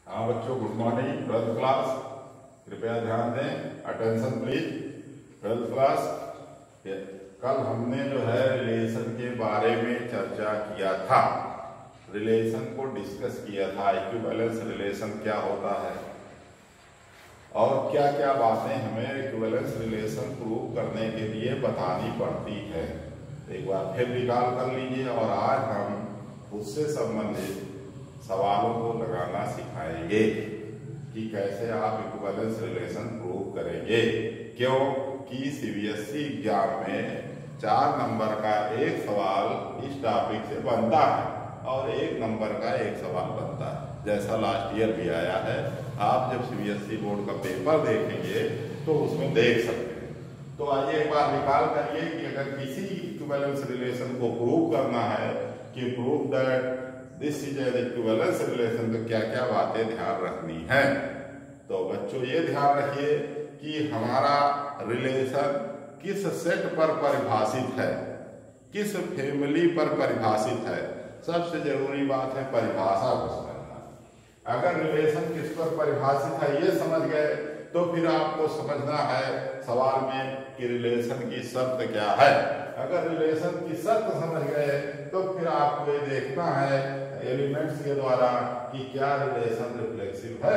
हाँ बच्चों, good morning. 12th class, कृपया ध्यान दें, अटेंशन प्लीज। 12th क्लास, कल हमने जो है रिलेशन के बारे में चर्चा किया था, रिलेशन को डिस्कस किया था, इक्विवेलेंस रिलेशन क्या होता है और क्या क्या बातें हमें इक्विवेलेंस रिलेशन प्रूव करने के लिए बतानी पड़ती है। एक बार फिर रिकॉल कर लीजिए और आज हम उससे संबंधित सवालों को लगाना सिखाएंगे कि कैसे आप इक्विवेलेंस रिलेशन प्रूव करेंगे। क्यों कि सीबीएसई एग्जाम में 4 नंबर का एक सवाल इस टॉपिक से बनता है और 1 नंबर का एक सवाल बनता है, जैसा लास्ट ईयर भी आया है। आप जब सीबीएसई बोर्ड का पेपर देखेंगे तो उसमें देख सकते हैं। तो आइए एक बार रिकॉल करिए कि अगर किसी इक्विवेलेंस रिलेशन को प्रूव करना है कि prove that this is an equivalence relation, तो क्या क्या बातें ध्यान रखनी है। तो बच्चों ये ध्यान रखिए कि हमारा रिलेशन किस सेट पर परिभाषित है, किस फैमिली पर परिभाषित है। सबसे जरूरी बात है परिभाषा को समझना। अगर रिलेशन किस पर परिभाषित है ये समझ गए तो फिर आपको समझना है सवाल में कि रिलेशन की शर्त क्या है। अगर रिलेशन की शर्त समझ गए तो फिर आपको ये देखना है एलिमेंट्स के द्वारा कि क्या रिलेशन रिफ्लेक्सिव है।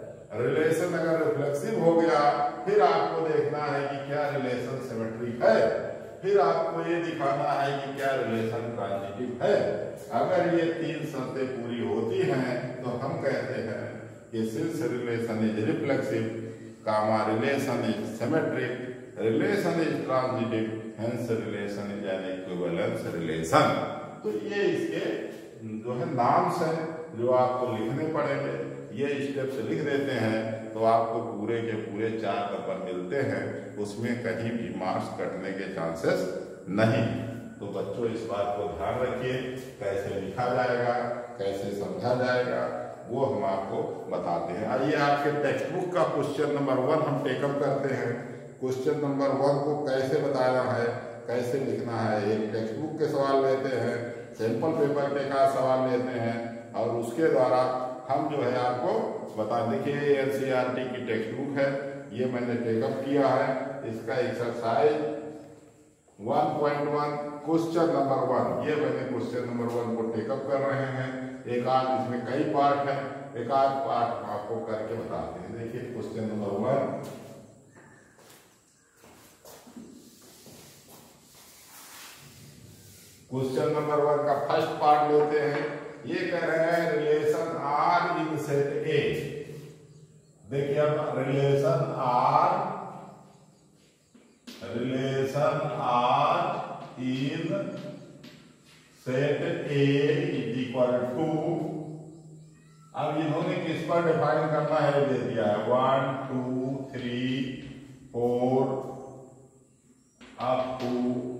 रिलेशन अगर रिफ्लेक्सिव हो गया फिर आपको देखना है कि क्या रिलेशन सिमेट्रिक है। फिर आपको ये दिखाना है कि क्या रिलेशन ट्रांजिटिव है। अगर ये 3 शर्तें पूरी होती हैं तो हम कहते हैं कि since relation is reflexive, comma relation is symmetric, relation is transitive, hence relation is an equivalence relation. तो ये इसके जो है नाम्स हैं जो आपको लिखने पड़ेंगे। ये स्टेप्स लिख देते हैं तो आपको पूरे के पूरे 4 नंबर मिलते हैं, उसमें कहीं भी मार्क्स कटने के चांसेस नहीं। तो बच्चों इस बात को ध्यान रखिए, कैसे लिखा जाएगा, कैसे समझा जाएगा, वो हम आपको बताते हैं। आइए आपके टेक्स्ट बुक का क्वेश्चन नंबर 1 हम टेकअप करते हैं। क्वेश्चन नंबर 1 को कैसे बताना है, कैसे लिखना है। एक टेक्स्ट बुक के सवाल लेते हैं, सैंपल पेपर के का सवाल लेते हैं और उसके द्वारा हम जो है आपको बता। देखिए एनसीईआरटी की टेक्स्ट बुक है, ये मैंने टेकअप किया है। इसका एक्सरसाइज 1.1 क्वेश्चन नंबर 1, ये मैंने क्वेश्चन नंबर 1 को टेकअप कर रहे हैं। एक आध इसमें कई पार्ट हैं, एक आध पार्ट आपको करके बताते हैं। देखिए क्वेश्चन नंबर 1, क्वेश्चन नंबर 1 का फर्स्ट पार्ट लेते हैं। ये कह रहे हैं relation R in set A. देखिए अब relation R in set A is equal to, अब इन्होंने किस पर डिफाइन करना है दे दिया है 1 2 3 4 अप टू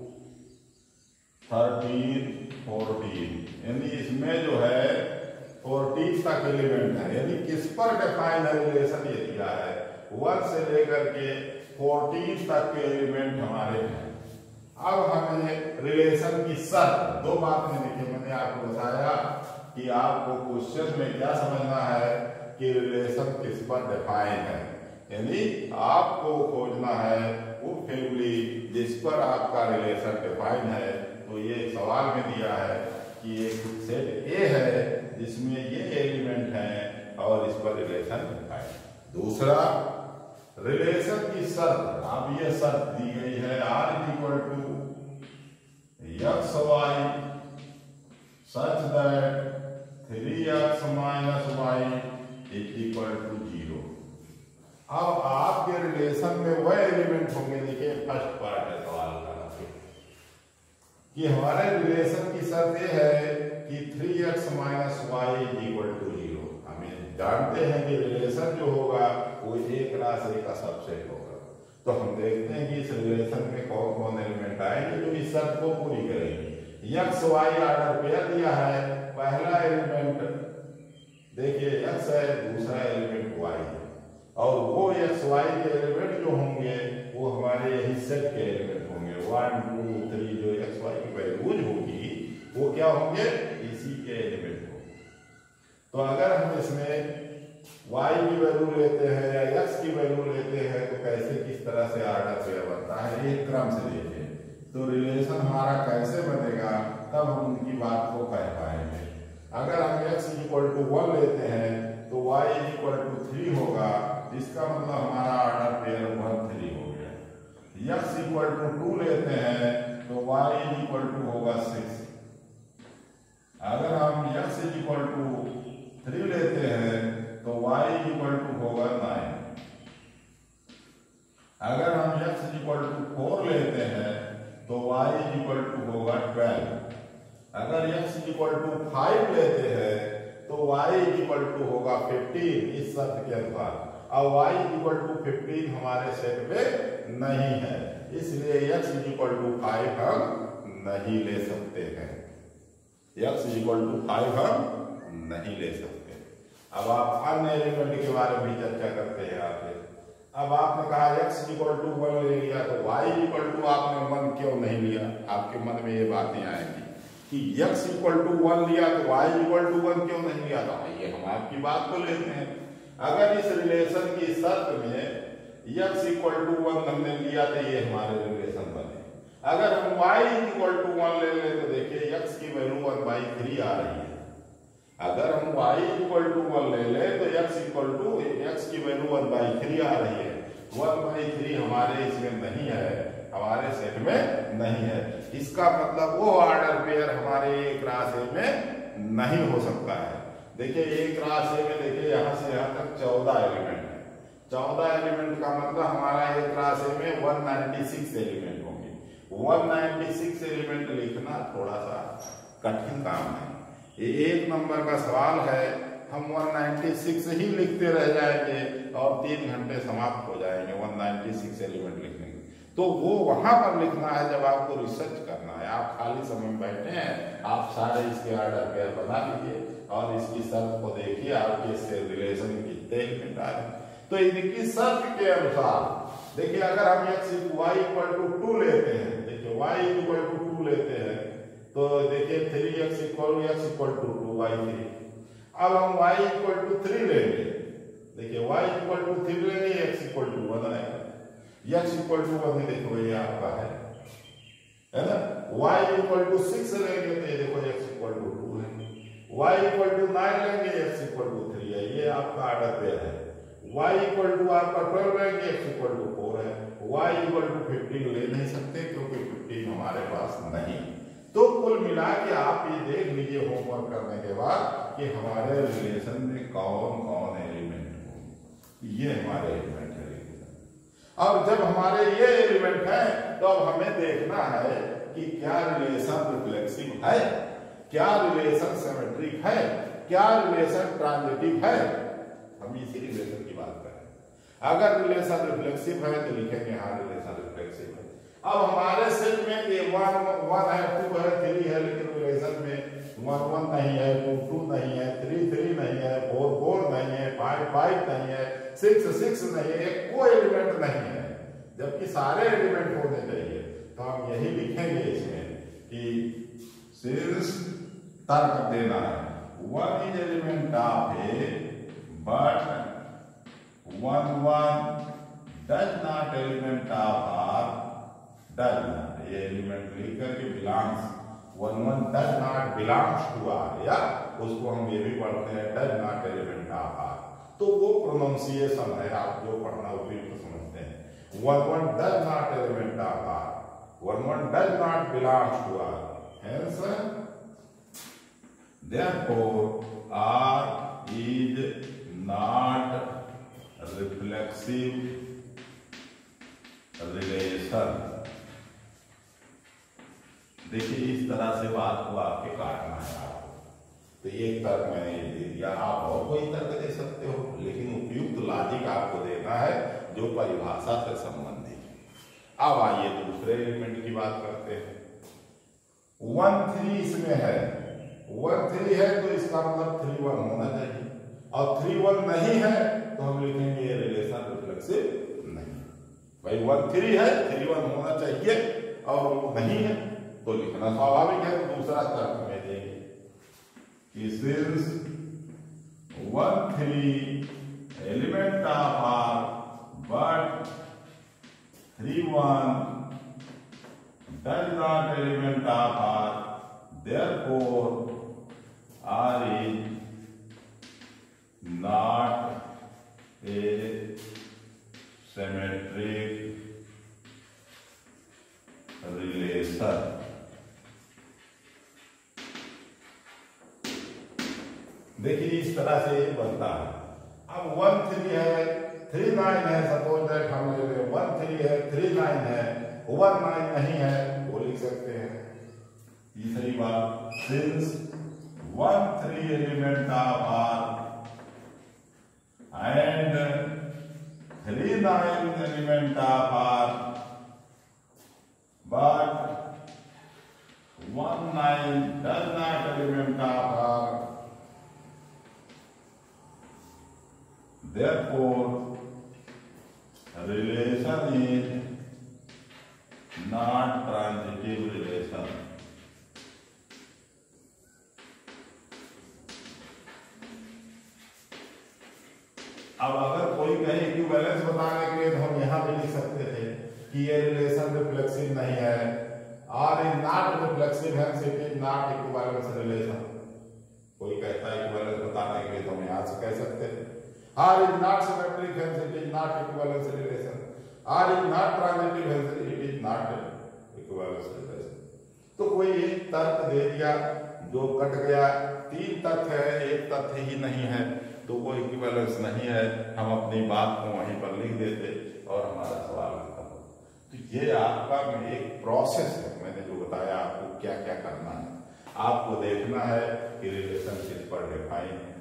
13 14, यानी इसमें जो है 14 तक एलिमेंट है। यानी किस पर डिफाइन है रिलेशन ये दिया है 1 से लेकर के 14 तक के एलिमेंट हमारे हैं। अब हमें रिलेशन की शर्त 2 बातें लिखी। मैंने आपको बताया कि आपको क्वेश्चन में क्या समझना है कि रिलेशन किस पर डिफाइन है, यानी आपको खोजना है वो फैमिली जिस पर आपका रिलेशन डिफाइन है। तो ये सवाल में दिया है कि एक सेट ए है जिसमें ये एलिमेंट हैं और इस पर रिलेशन डिफाइन। दूसरा रिलेशन की शर्त, अब ये शर्त दी गई है R is equal to x y such that 3x minus y is equal to 0। अब आपके रिलेशन में वह एलिमेंट होंगे। देखिए फर्स्ट पार्ट है सवाल का कि हमारे रिलेशन की शर्त यह है कि 3x minus y is equal to 0। हमें जानते हैं कि रिलेशन जो होगा वो एक राशि का सबसेट होगा। तो हम देखते हैं कि इस रिलेशन में कौन कौन एलिमेंट आएंगे जो इस शर्त को पूरी करेंगे। एक्स वाई ऑर्डर पेयर दिया है, पहला एलिमेंट देखिए एक्स है, दूसरा एलिमेंट वाई है और वो एक्स वाई के एलिमेंट जो होंगे वो हमारे यही सेट के एलिमेंट होंगे। 1 2 3 जो एक्स वाई की वैल्यूज होगी वो क्या होंगे, इसी के एलिमेंट होंगे। तो अगर हम इसमें y की वैल्यू लेते हैं या x की वैल्यू लेते हैं तो कैसे किस तरह से ऑर्डर पेयर बनता है एक क्रम से देखिए तो रिलेशन हमारा कैसे बनेगा तब हम उनकी बात को कह पाएंगे। अगर हम x इक्वल टू 1 लेते हैं तो y इक्वल टू 3 होगा, इसका मतलब हमारा ऑर्डर पेयर 1 3 हो गया। x इक्वल टू 2 लेते हैं तो y इक्वल टू होगा 6। अगर हम x इक्वल टू 3 लेते हैं तो y इक्वल टू होगा 9। अगर हम x इक्वल टू 4 लेते हैं तो y इक्वल टू होगा 12। अगर x इक्वल टू 5 लेते हैं तो y इक्वल टू होगा 15 इस शर्त के अनुसार। अब y इक्वल टू 15 हमारे सेट में नहीं है, इसलिए x इक्वल टू 5 हम नहीं ले सकते हैं। x इक्वल टू 5 हम नहीं ले सकते। अब आप अन्य एलिमेंट के बारे में चर्चा करते हैं आगे। अब आपने कहा x इक्वल टू 1 ले लिया तो y इक्वल टू आपने 1 क्यों नहीं लिया? आपके मन में ये बातें आएंगी कि x इक्वल टू 1 लिया तो y इक्वल टू 1 क्यों नहीं लिया? तो आइए हम आपकी बात को लेते हैं। अगर इस रिलेशन की शर्त में x इक्वल टू 1 हमने लिया तो ये हमारे रिलेशन बने। अगर हम y इक्वल टू 1 ले लें तो देखिए x की वैल्यू 1/3 आ रही है। अगर हम y इक्वल टू 1 ले लें तो x इक्वल टू x की वैल्यू 1/3 आ रही है। 1/3 हमारे इसमें नहीं है, हमारे सेट में नहीं है। इसका मतलब वो ऑर्डर पेयर हमारे A क्रॉस A में नहीं हो सकता है। देखिए A क्रॉस A में देखिए यहाँ से यहाँ तक 14 एलिमेंट है। 14 एलिमेंट का मतलब हमारा A क्रॉस A में 196 एलिमेंट होंगे। 196 एलिमेंट लिखना थोड़ा सा कठिन काम है। ये 1 नंबर का सवाल है, हम 196 ही लिखते रह जाएंगे और 3 घंटे समाप्त हो जाएंगे 196 एलिमेंट लिखने के। तो वो वहां पर लिखना है जब आपको रिसर्च करना है। आप खाली समय में बैठे हैं, आप सारे इसके ऑर्डर पेयर बना लीजिए और इसकी शर्त को देखिए, आपके इससे रिलेशन कितने एलिमेंट आ रहे हैं। तो इनकी शर्त के अनुसार देखिए, अगर हम y इक्वल टू 2 लेते हैं, देखिए y इक्वल टू 2 लेते हैं तो देखिए 3x इक्वल टू 2y3। अब हम y इक्वल टू 3 लेंगे, देखिए y इक्वल टू 3 लेंगे, x इक्वल टू 1 आएगा। x इक्वल टू 1 देखो ये आपका है ना। y इक्वल टू 6 लेंगे तो ये देखो x इक्वल टू 2 है। y इक्वल टू 9 लेंगे, x इक्वल टू 3 है। ये आपका ऑर्डर पेयर है। y इक्वल टू आपका 12 लेंगे, x इक्वल टू 4 है। y इक्वल टू 15 ले नहीं सकते क्योंकि 15 हमारे पास नहीं। तो कुल मिला के आप ये देख लीजिए होमवर्क करने के बाद कि हमारे रिलेशन में कौन कौन एलिमेंट हो। ये हमारे एलिमेंट है रिलेशन। अब जब हमारे ये एलिमेंट है तो अब हमें देखना है कि क्या रिलेशन रिफ्लेक्सिव है, क्या रिलेशन सिमेट्रिक है, क्या रिलेशन ट्रांजिटिव है। हम इसी रिलेशन की बात करें। अगर रिलेशन रिफ्लेक्सिव है तो लिखेंगे हाँ रिलेशन रिफ्लेक्सिव है। अब हमारे सेट में ये 1 है, 2 है, 3 है, लेकिन रिलेशन में 1 नहीं है, 2 नहीं है, 3 नहीं है, 4 नहीं है, 5 नहीं है, 6 नहीं है, कोई एलिमेंट नहीं है, जबकि सारे एलिमेंट होने चाहिए। तो हम यही लिखेंगे इसमें कि सिंस तर्क देना है 1 is element of A but 1 does not element of R does not. ये एलिमेंट लिख करके belongs 1 does not belongs to R, या उसको हम ये भी पढ़ते हैं does not element of R। तो वो प्रोनाउंसिएशन है, आप जो पढ़ना उपयुक्त समझते हैं। 1 does not element of R, 1 does not belongs to R, hence therefore R is not reflexive relation। देखिए इस तरह से बात को आपके काटना है आपको। तो ये तर्क मैंने दे दिया, आप और कोई तर्क दे सकते हो, लेकिन उपयुक्त लॉजिक आपको देना है जो परिभाषा से संबंधित है। अब आइए दूसरे एलिमेंट की बात करते हैं। 1 3 इसमें है, 1 3 है तो इसका मतलब 3 1 होना चाहिए, और 3 1 नहीं है तो हम लिखेंगे ये रिलेशन रिफ्लेक्सिव नहीं। भाई 1 3 है, 3 1 होना चाहिए और नहीं है तो लिखना स्वाभाविक है। तो दूसरा तर्क में देंगे कि since 1 3 element of R, but 3 1 does not element of R. Therefore, R is not a symmetric relation. देखिए इस तरह से ये बनता है। अब 1 3 है, 3 9 है, सपोज दैट हम ले लें 1 3 है, 3 9 है, 1 9 नहीं है, वो लिख सकते हैं। तीसरी बात, since 1 3 element of R and 3 9 element of R, but 1 9 does not element of R. Therefore, relation is not transitive relation. अब अगर कोई कहे इक्विवेलेंस बताने के लिए तो हम यहां भी लिख सकते थे कि ये रिलेशन रिफ्लेक्सिव नहीं है, और is not reflexive, hence it is not equivalence relation. कोई कहता है इक्विवेलेंस बताने के लिए तो हम यहां से कह सकते हैं R is not symmetric, hence it is not equivalence relation. R is not transitive, hence it is not equivalence relation. तो कोई एक तर्क दे दिया जो कट गया, 3 तथ्य है, एक तथ्य ही नहीं है, तो वो इक्विवेलेंस नहीं है, हम अपनी बात को वहीं पर लिख देते और हमारा सवाल खत्म। तो ये आपका एक प्रोसेस है, मैंने जो बताया आपको क्या क्या करना है। आपको देखना है कि रिलेशन किस पर डिफाइन है,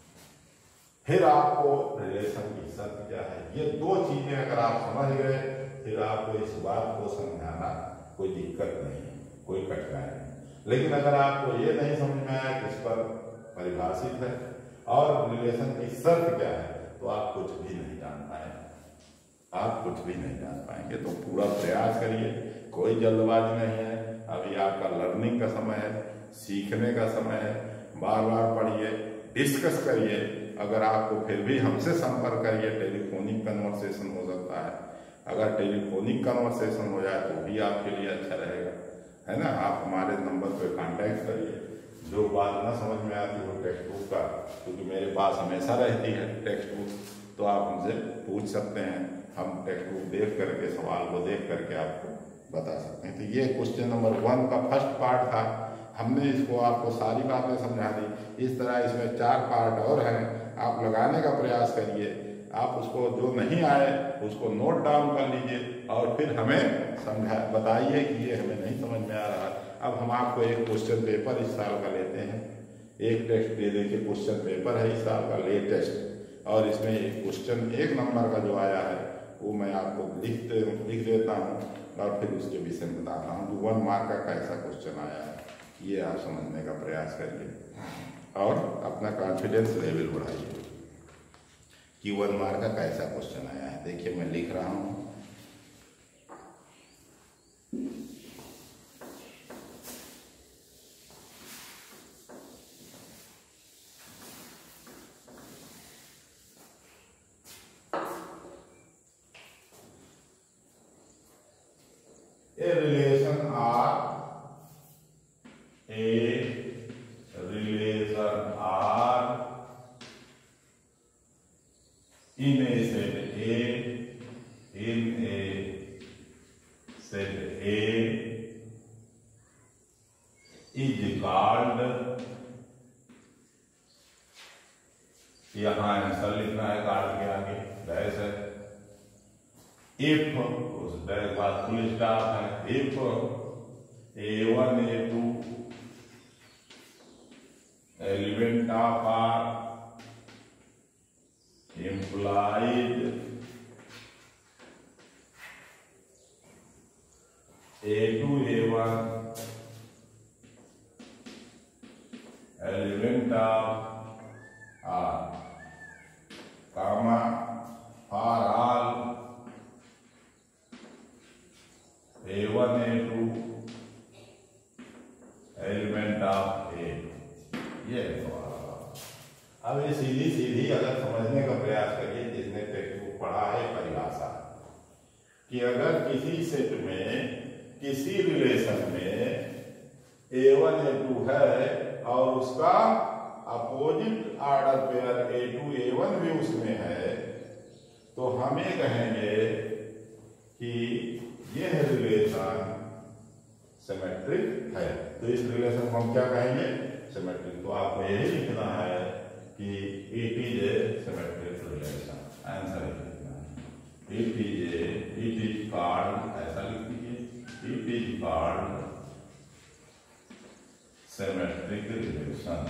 फिर आपको रिलेशन की शर्त क्या है। ये 2 चीजें अगर आप समझ गए, फिर आपको इस बात को समझाना कोई दिक्कत नहीं है, कोई कठिनाई नहीं। लेकिन अगर आपको ये नहीं समझ में आया किस पर परिभाषित है और रिलेशन की शर्त क्या है, तो आप कुछ भी नहीं जान पाएंगे, आप कुछ भी नहीं जान पाएंगे। तो पूरा प्रयास करिए, कोई जल्दबाजी नहीं है, अभी आपका लर्निंग का समय है, सीखने का समय है। बार बार पढ़िए, डिस्कस करिए। अगर आपको फिर भी हमसे संपर्क करिए, टेलीफोनिक कन्वर्सेशन हो सकता है। अगर टेलीफोनिक कन्वर्सेशन हो जाए तो भी आपके लिए अच्छा रहेगा, है ना। आप हमारे नंबर पे कांटेक्ट करिए। जो बात ना समझ में आती हो टेक्स्ट बुक का, क्योंकि मेरे पास हमेशा रहती है टेक्स्ट बुक, तो आप हमसे पूछ सकते हैं। हम टेक्स्ट बुक देख करके, सवाल को देख करके आपको बता सकते हैं। तो ये क्वेश्चन नंबर 1 का फर्स्ट पार्ट था। हमने इसको आपको सारी बातें समझा दी। इस तरह इसमें 4 पार्ट और हैं, आप लगाने का प्रयास करिए। आप उसको जो नहीं आए उसको नोट डाउन कर लीजिए और फिर हमें बताइए कि ये हमें नहीं समझ में आ रहा। अब हम आपको एक क्वेश्चन पेपर इस साल का लेते हैं, एक टेस्ट दे देखिए, क्वेश्चन पेपर है इस साल का लेटेस्ट, और इसमें एक क्वेश्चन 1 नंबर का जो आया है वो मैं आपको लिख देता हूँ और फिर उसके विषय में बताता हूँ। 1 मार्क का कैसा क्वेश्चन आया है ये आप समझने का प्रयास करिए और अपना कॉन्फिडेंस लेवल बढ़ाइए कि 1 मार्क का कैसा क्वेश्चन आया है। देखिए मैं लिख रहा हूँ। A relation R, in a set A, in a set A is called, यहाँ आंसर लिखना है, कार्ड के आगे डैश है। इफ उस डैश बाद फुल स्टॉप है। If A1 A2 element of R implied A2 A1 element of R, comma, for all A1 A2 element of A। ये कि अगर किसी सेट में किसी रिलेशन में A1 A2 है और उसका opposite order pair A2 A1 भी उसमें है, तो हम ये कहेंगे कि यह रिलेशन सिमेट्रिक है। तो इस रिलेशन को हम क्या कहेंगे? सिमेट्रिक। तो आपको यही लिखना है कि it is a symmetric relation. Answer लिखना है इट इज कॉल्ड, ऐसा लिख दीजिए, it is called symmetric relation.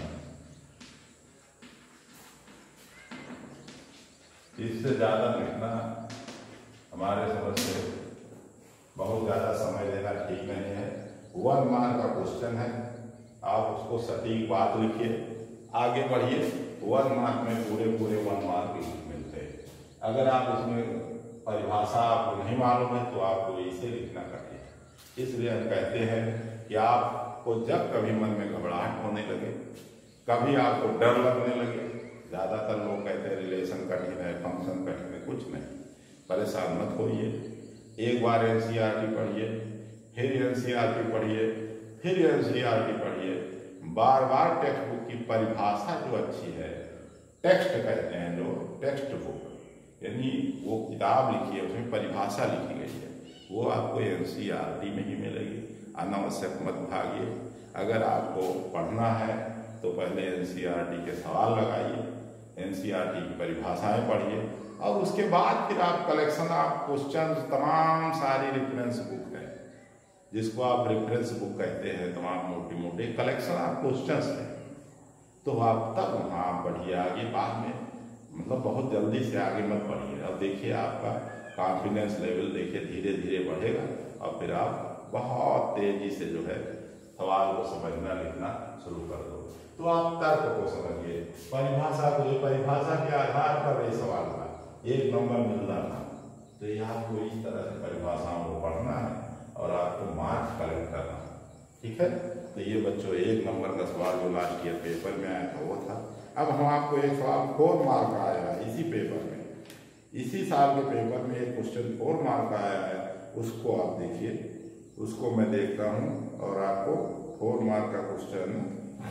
इससे ज्यादा लिखना हमारे समझ से बहुत ज्यादा समय देना ठीक नहीं है। 1 मार्क का क्वेश्चन है, आप उसको सटीक बात लिखिए, आगे बढ़िए। 1 मार्क में पूरे 1 मार्क मिलते हैं। अगर आप उसमें परिभाषा आपको नहीं मालूम है तो आपको इसे लिखना कठिन। इसलिए हम कहते हैं कि आपको जब कभी मन में घबराहट होने लगे, कभी आपको डर लगने लगे, ज्यादातर लोग कहते हैं रिलेशन कठिन है, फंक्शन कठिन है, कुछ नहीं, परेशान मत होइए। एक बार एनसीईआरटी पढ़िए, फिर एनसीईआरटी पढ़िए, फिर एनसीईआरटी पढ़िए। बार बार टेक्स्ट बुक की परिभाषा जो अच्छी है, टेक्स्ट कहते हैं लोग, टेक्स्ट बुक यानी वो किताब लिखी है, उसमें परिभाषा लिखी गई है, वो आपको एनसीईआरटी में ही मिलेगी। अनावश्यक मत भागिए। अगर आपको पढ़ना है तो पहले एनसीईआरटी के सवाल लगाइए, एनसीईआरटी की परिभाषाएं पढ़िए, और उसके बाद फिर आप कलेक्शन ऑफ क्वेश्चन, तमाम सारी रेफरेंस बुक है जिसको आप रेफरेंस बुक कहते हैं, तमाम मोटे मोटे कलेक्शन ऑफ क्वेश्चंस है, तो आप तब वहाँ पढ़िए। आगे बाद में मतलब बहुत जल्दी से आगे मत बढ़िए। अब देखिए आपका कॉन्फिडेंस लेवल देखिए धीरे धीरे बढ़ेगा और फिर आप बहुत तेजी से जो है सवाल को समझना लिखना शुरू कर दो। तो आप तर्क को समझिए, परिभाषा को, ये परिभाषा के आधार पर ये सवाल था, 1 नंबर मिलना था। तो ये आपको इस तरह से परिभाषाओं को पढ़ना है और आपको मार्क्स कलेक्ट करना है, ठीक है। तो ये बच्चों 1 नंबर का सवाल जो लास्ट ईयर पेपर में आया था वो था। अब हम आपको एक सवाल 4 मार्क का आया है इसी पेपर में, इसी साल के पेपर में एक क्वेश्चन 4 मार्क का आया है, उसको आप देखिए, उसको मैं देखता हूँ और आपको 4 मार्क का क्वेश्चन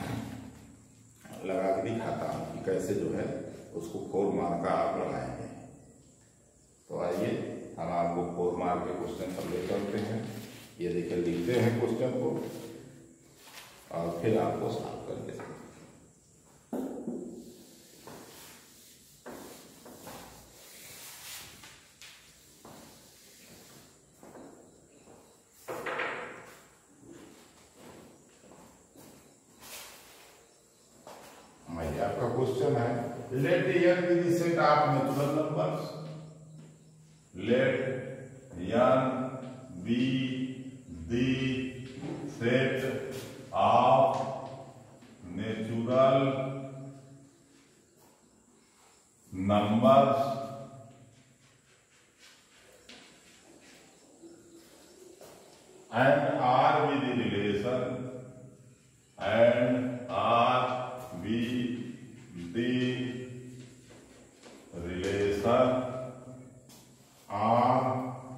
लगा के दिखाता हूँ कि कैसे जो है उसको 4 मार्क का आप लगाएंगे। तो आइए हम आपको 4 मार्क के क्वेश्चन पर ले चलते हैं। ये देखिए, लिखते हैं क्वेश्चन को और फिर आपको सॉल्व कर देते हैं। आपका क्वेश्चन है, let n be the set of natural numbers, let n be the set of natural numbers and are with the relation and are with the relation on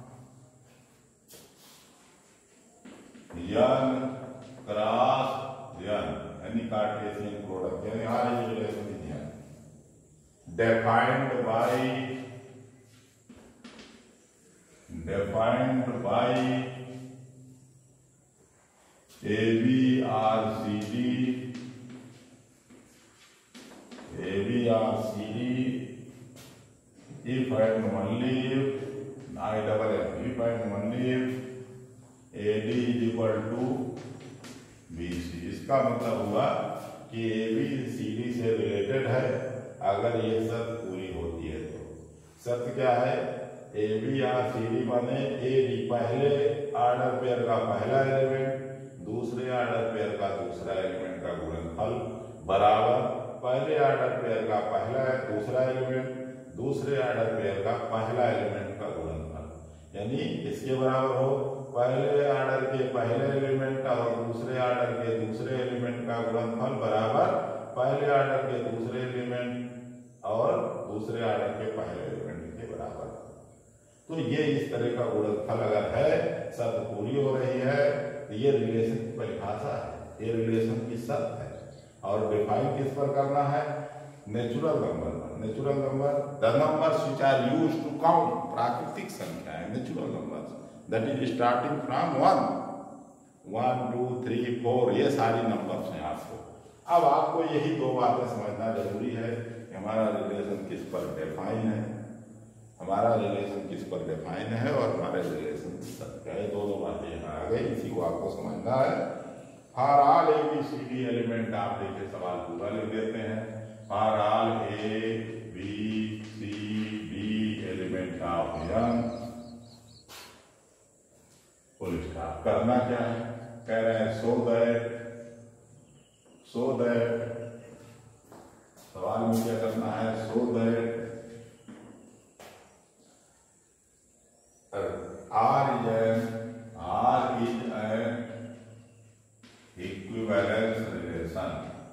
n cross n यानी Cartesian product, यानी R is relation with n defined by ABRCD if and only if AD is equal to BC। इसका मतलब हुआ कि AB CD से related है अगर ये शर्त पूरी होती है। तो शर्त क्या है? AB और CD माने AD पहले ऑर्डर पेयर का पहला एलिमेंट, दूसरे ऑर्डर पेयर का दूसरा एलिमेंट का गुणनफल बराबर पहले ऑर्डर पेयर का पहला दूसरा एलिमेंट, दूसरे ऑर्डर पेयर का पहला एलिमेंट का गुणनफल, यानी इसके बराबर हो पहले ऑर्डर के पहले एलिमेंट और दूसरे ऑर्डर के दूसरे एलिमेंट का गुणनफल बराबर पहले ऑर्डर के दूसरे एलिमेंट और दूसरे ऑर्डर के पहले एलिमेंट के बराबर। तो ये इस तरह का गुणनफल अगर है, शर्त पूरी हो रही है, तो ये रिलेशन की परिभाषा है, ये रिलेशन की शर्त है। और डिफाइन किस पर करना है? नेचुरल नंबर पर। Natural number, the numbers which are used to count, प्राकृतिक संख्या है natural numbers, that is starting from 1 2 3 4, ये सारी नंबर्स हैं आपको। अब आपको यही दो बातें समझना जरूरी है कि हमारा रिलेशन किस पर डिफाइन है, हमारा रिलेशन किस पर डिफाइन है और हमारे रिलेशन की शर्त क्या है। दोनों बातें यहाँ आ गई, इसी को आपको समझना है। फॉर ऑल ABCD एलिमेंट, आप देखिए सवाल पूरा लिख देते हैं। For all ABCD element of n, full stop. करना क्या है? कह रहे हैं सो दैट सवाल में क्या करना है? So that R is an equivalence relation,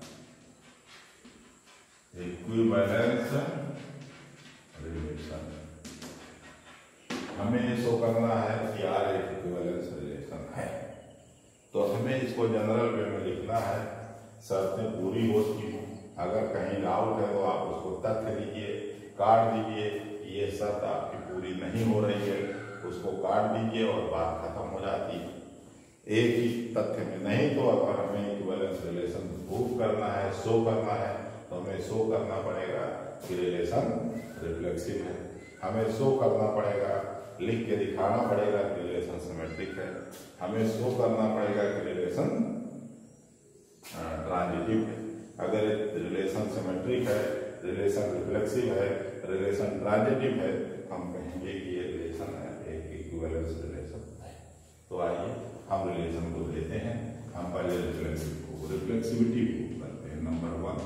हमें शो करना है कि R एक इक्विवेलेंस रिलेशन है। तो हमें इसको जनरल वे में लिखना है, शर्तें पूरी हो चुकी हों। अगर कहीं डाउट है तो आप उसको तथ्य दीजिए, काट दीजिए। ये शर्त आपकी पूरी नहीं हो रही है, उसको काट दीजिए और बात खत्म हो जाती है एक ही तथ्य में। नहीं तो अगर हमें इक्विवेलेंस रिलेशन प्रूव करना है, शो करना है, तो हमें शो करना पड़ेगा कि रिलेशन रिफ्लेक्सिव है, हमें शो करना पड़ेगा, लिख के दिखाना पड़ेगा कि रिलेशन सिमेट्रिक है, हमें शो करना पड़ेगा कि रिलेशन ट्रांजिटिव है। अगर रिलेशन सिमेट्रिक है, रिलेशन रिफ्लेक्सिव है, रिलेशन ट्रांजिटिव है, हम कहेंगे कि ये रिलेशन है, एक इक्विवेलेंस रिलेशन है। तो आइए हम रिलेशन को लेते हैं। हम पहले रिफ्लेक्सिविटी प्रूव करते हैं। Number 1,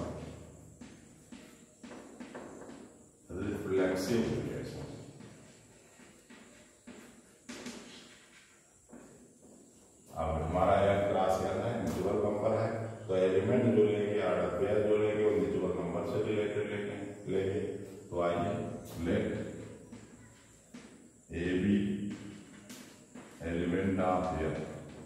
reflexive relation. अब हमारा यह क्लास याद है, नेचुरल नंबर है, तो एलिमेंट जो लेंगे, ऑर्डर पेयर जो लेंगे, वो नेचुरल नंबर से रिलेटेड लेंगे। तो आइए, let AB element of R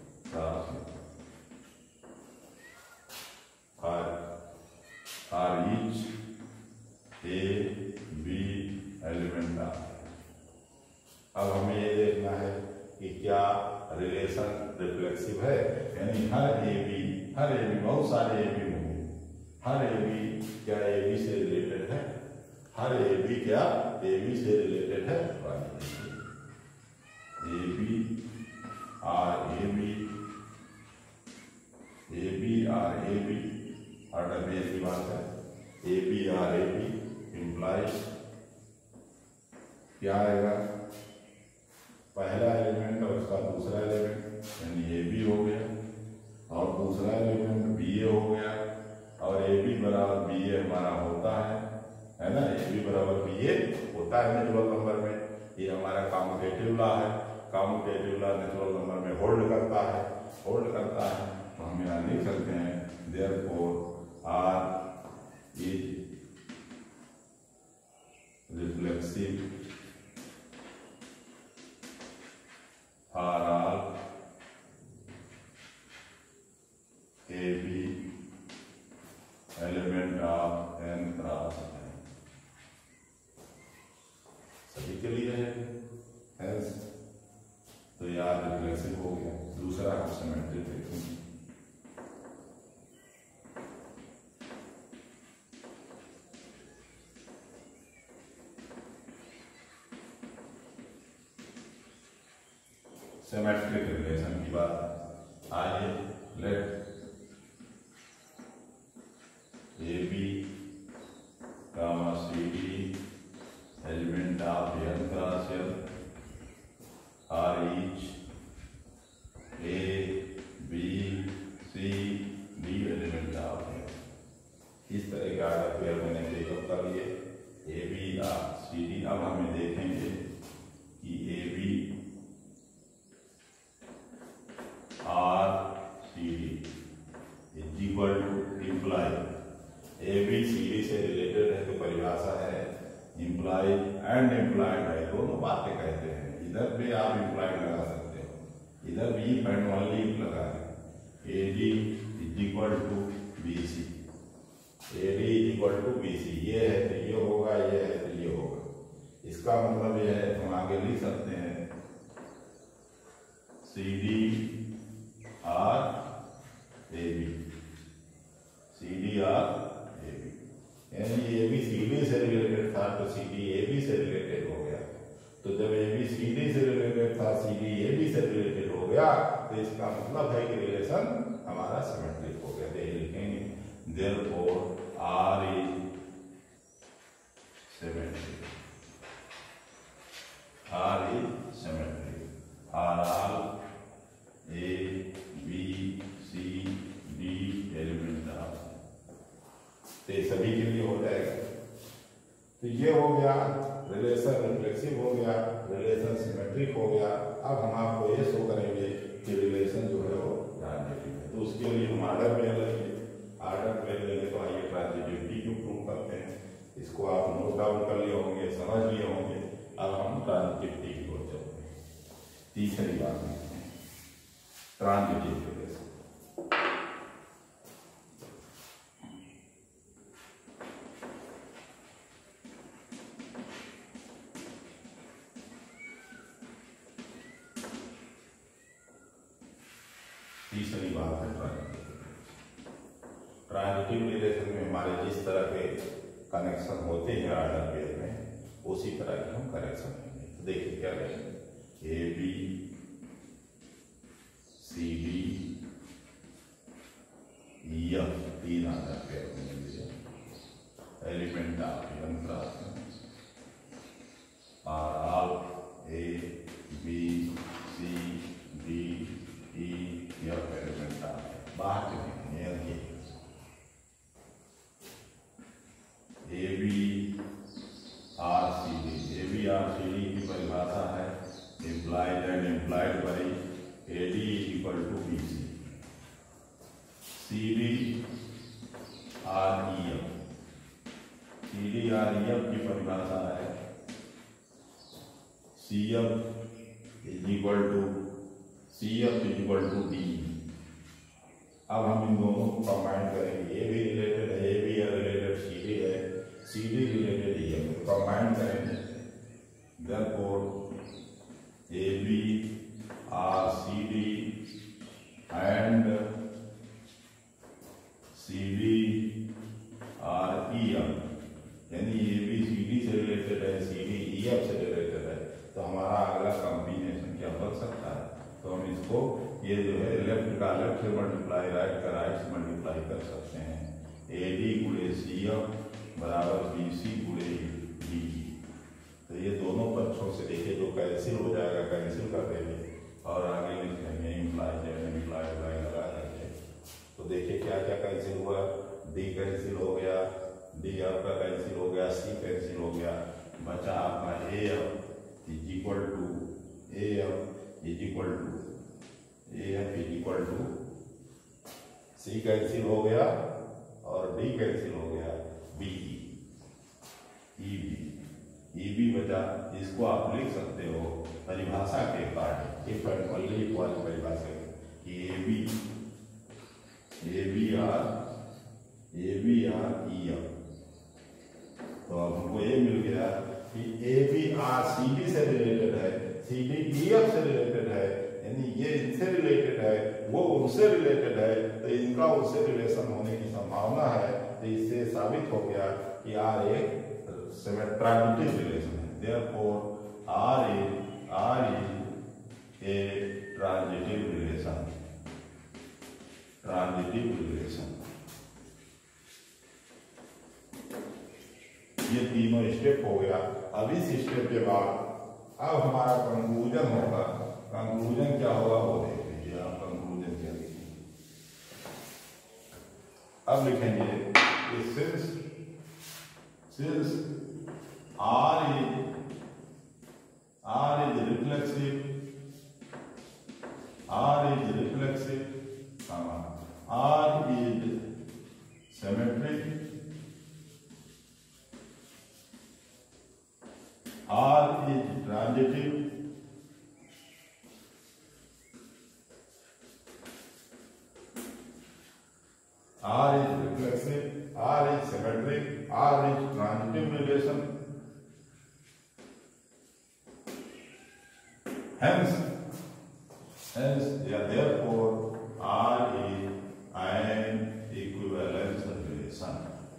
for each A B element of. अब हमें ये देखना है कि क्या रिलेशन रिफ्लेक्सिव है, यानी हर ए बी बहुत सारे ए बी होंगे, हर ए बी क्या ए बी से रिलेटेड है, हर ए बी क्या ए बी से रिलेटेड है। A B R A B order में ऐसी बात है, A B R A B implies क्या आएगा? पहला एलिमेंट और उसका दूसरा एलिमेंट, यानी ए बी हो गया, और दूसरा एलिमेंट बी ए हो गया, और ए बी बराबर बी ए हमारा होता है ना, ए बी बराबर बी ए होता है नेचुरल नंबर में। ये हमारा कॉम्यूटेटिव लॉ है, कॉम्यूटेटिव लॉ नेचुरल नंबर में होल्ड करता है। तो हम यहाँ लिख सकते हैं, therefore R is reflexive for all AB element of n cross n। सभी के लिए है, तो यार रिफ्लेक्सिव हो गया। दूसरा हम सिमेट्रिक देखेंगे। सिमेट्रिक रिलेशन की बात। आइए, let AB comma CD element of n cross n are each A B C D element of n। इस तरह का ऑर्डर पेयर मैंने टेकअप कर लिए, A B और C D। अब हमें देखेंगे कि A B R C D is equal to imply. A B C D से रिलेटेड है तो परिभाषा है इम्प्लाई इम्प्लाई एंड इम्प्लाइड है, दोनों बातें कहते हैं। इधर पे आप इम्प्लाइड लगा सकते हो, इधर भी एंड ओनली लगा है। AD is equal to BC, AD is equal to BC, ये है तो ये होगा, ये है तो ये होगा। इसका मतलब ये है, हम आगे लिख सकते हैं CD R AB, CD R AB, यानी AB CD से रिलेटेड था तो CD AB से रिलेटेड हो गया। तो जब AB CD से रिलेटेड था, CD AB से रिलेटेड हो गया, तो इसका मतलब है कि रिलेशन हमारा सिमेट्रिक हो गया। तो लिखेंगे therefore R is symmetric, R is symmetric, R all A B C D element है, तो सभी के लिए हो जाएगा। तो ये हो गया रिलेशन रिफ्लेक्सिव हो गया, रिलेशन सिमेट्रिक हो गया। अब हम आपको ये शो करेंगे कि रिलेशन जो है वो ट्रांजिटिव है। तो उसके लिए हम आर्डर में लेंगे, आर्डर में लेंगे तो आइए ट्रांजिटिविटी क्यों प्रूव करते हैं। इसको आप नोट डाउन कर लिए होंगे, समझ लिए होंगे। अब हम ट्रांजिटिविटी की ओर चलते हैं। तीसरी बात लिखते हैं ट्रांजिटिव रिलेशन। तीसरी बात है ट्रांजिटिव रिलेशन में हमारे जिस तरह के कनेक्शन होते हैं आर्डर पेयर में, उसी तरह के हम कनेक्शन लेंगे। तो देखिए क्या करेंगे, AB CD EF तीन आर्डर पेयर में element of cross R A B C D E F element of बाहर के AB RCD की परिभाषा है implied and implied by AD equal to BC, CD REF की परिभाषा है CF is equal to D। अब हम इन दोनों को कंबाइन करेंगे, ये भी रिलेटेड है, ये भी रिलेटेड CD है, CD रिलेटेड EF कंबाइन करेंगे। therefore AB RCD and CD REF, यानी ABCD से रिलेटेड है, CD EF से रिलेटेड है। तो हमारा अगला कॉम्बिनेशन क्या बन सकता है, तो हम इसको ये जो है लेफ्ट का लेफ्ट से मल्टीप्लाई, राइट का राइट से मल्टीप्लाई कर सकते हैं। AD गुणे CF बराबर BC गुणे DE। तो ये दोनों पक्षों से देखिए जो कैंसिल हो जाएगा, कैंसिल कर देंगे और आगे लिख देंगे इम्प्लाइड एंड इम्प्लाइड बाई लगा देंगे। तो देखिए क्या क्या कैंसिल हुआ, D कैंसिल हो गया, D आपका कैंसिल हो गया, C कैंसिल हो गया, बचा आपका AF is equal to C cancel हो गया और D कैंसिल हो गया, EB बचा। इसको आप लिख सकते हो परिभाषा के according, if and only if वाली परिभाषा कि AB R EF। तो अब हमको ये मिल गया कि AB RCD से रिलेटेड है, CD EF से रिलेटेड है, यानी ये इनसे रिलेटेड है, वो उनसे रिलेटेड है, तो इनका उससे रिलेशन होने की संभावना है। तो इससे साबित हो गया कि R एक ट्रांजिटिव रिलेशन है। Therefore R is a transitive relation. ये तीनों स्टेप हो गया। अब इस स्टेप के बाद अब हमारा कंक्लूजन होगा। कंक्लूजन क्या होगा वो देख लीजिए आप। कंक्लूजन क्या लिखेंगे, अब लिखेंगे since R is reflexive, R is symmetric, R is transitive, R is reflexive, R is symmetric, R is transitive relation. Hence, therefore, R is an equivalence relation.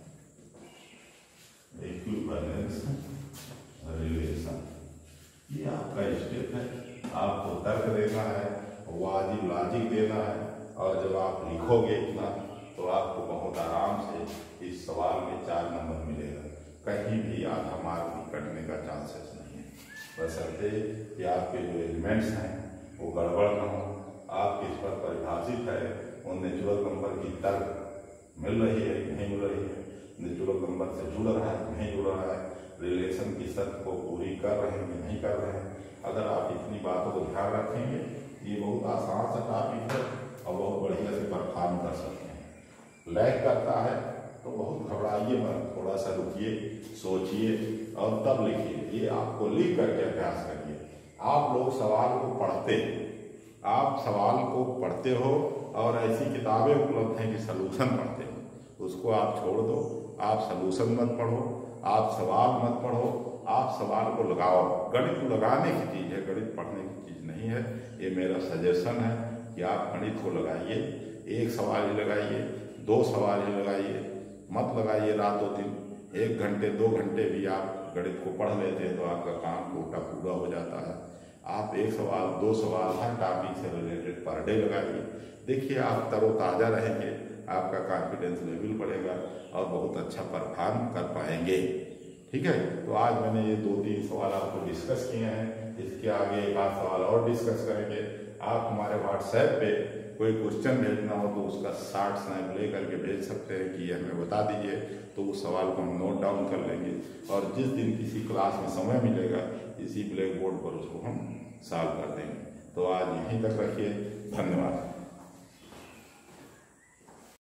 Equivalence relation. ये आपका स्टेप है, आपको तर्क देना है, वाजिब लॉजिक देना है, और जब आप लिखोगे इतना तो आपको बहुत आराम से इस सवाल में 4 नंबर मिलेगा। कहीं भी आधा मार्क कटने का चांसेस नहीं है, बशर्ते कि आपके जो एलिमेंट्स हैं वो गड़बड़ न हो, आप किस पर परिभाषित है, वो नेचुरल नंबर की तर्क मिल रही है कि नहीं मिल रही है, नेचुरल नंबर से जुड़ रहा है कि नहीं जुड़ रहा है, रिलेशन की शर्त को पूरी कर रहे हैं कि नहीं कर रहे हैं। अगर आप इतनी बातों को ध्यान रखेंगे, ये बहुत आसान सा टॉपिक है और बहुत बढ़िया से परफॉर्म कर सकते हैं। लैग करता है तो बहुत घबराइए मत, थोड़ा सा रुकिए, सोचिए और तब लिखिए। ये आपको लिख करके अभ्यास करिए। आप लोग सवाल को पढ़ते, आप सवाल को पढ़ते हो और ऐसी किताबें उपलब्ध हैं कि सलूशन पढ़ते हो, उसको आप छोड़ दो। आप सलूशन मत पढ़ो, आप सवाल मत पढ़ो, आप सवाल को लगाओ। गणित लगाने की चीज़ है, गणित पढ़ने की चीज़ नहीं है। ये मेरा सजेशन है कि आप गणित को लगाइए, एक सवाल ही लगाइए, 2 सवाल ही लगाइए, मत लगाइए रातों दिन। 1 घंटे 2 घंटे भी आप गणित को पढ़ लेते हैं तो आपका काम कोटा पूरा हो जाता है। आप 1 सवाल 2 सवाल हर टॉपिक से रिलेटेड पर डे लगाइए। देखिए आप तरोताज़ा रहेंगे, आपका कॉन्फिडेंस लेवल बढ़ेगा और बहुत अच्छा परफॉर्म कर पाएंगे। ठीक है, तो आज मैंने ये 2-3 सवाल आपको डिस्कस किए हैं। इसके आगे 1 आध सवाल और डिस्कस करेंगे। आप हमारे व्हाट्सएप पे कोई क्वेश्चन भेजना हो तो उसका शॉर्ट स्नैप ले करके भेज सकते हैं कि हमें बता दीजिए, तो उस सवाल को हम नोट डाउन कर लेंगे और जिस दिन किसी क्लास में समय मिलेगा इसी ब्लैक बोर्ड पर उसको हम सॉल्व कर देंगे। तो आज यहीं तक रखिए, धन्यवाद।